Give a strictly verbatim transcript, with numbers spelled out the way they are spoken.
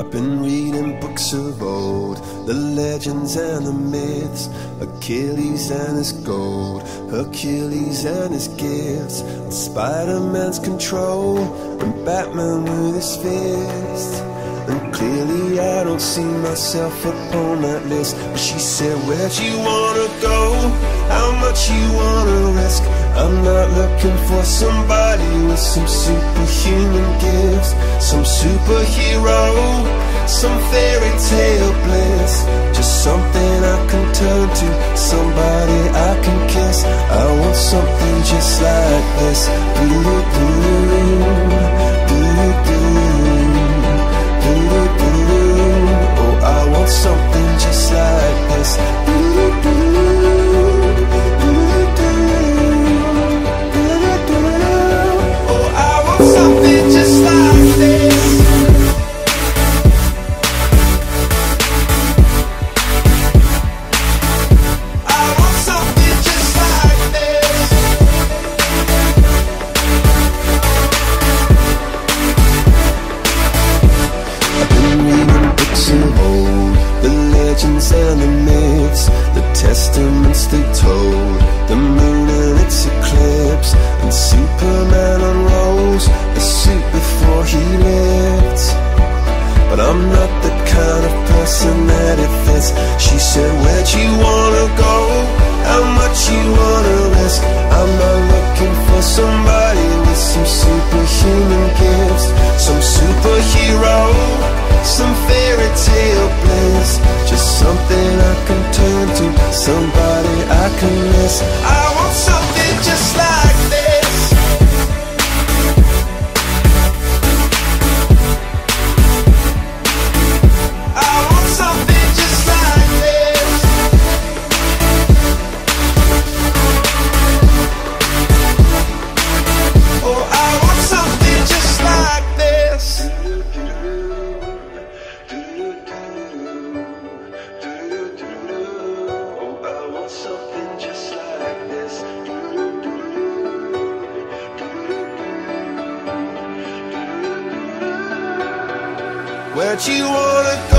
I've been reading books of old, the legends and the myths, Achilles and his gold, Hercules and his gifts, Spider-Man's control, and Batman with his fist. And clearly I don't see myself upon that list. But she said, where'd you wanna go? How much you wanna risk? I'm not looking for somebody with some superhuman gifts, some superhero, some fairy tale bliss. Just something I can turn to, somebody I can kiss. I want something just like this. Do-do-do, do-do-do. Oh, I want something just like this. Oh, I want something just like this. I want something just like this. I've been reading books of old, the legends and the myths, the testaments they told, the moon and its eclipse, and Superman unrolls a suit before he lived. But I'm not the kind of person that it fits. She said, where'd you wanna go? How much you wanna risk? I'm not looking for somebody with some superhuman gifts, some superhero, some fairy tale bliss. Just something I can turn to, somebody I can miss. I want something just like this. I want something just like this. Oh, I want something just like this. Where'd you wanna go?